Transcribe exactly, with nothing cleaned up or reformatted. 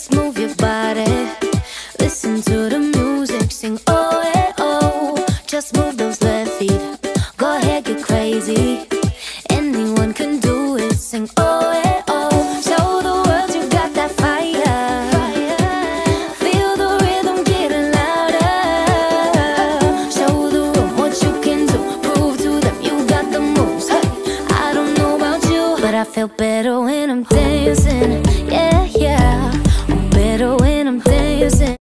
Just move your body, listen to the music, sing oh yeah oh. Just move those left feet, go ahead, get crazy. Anyone can do it, sing oh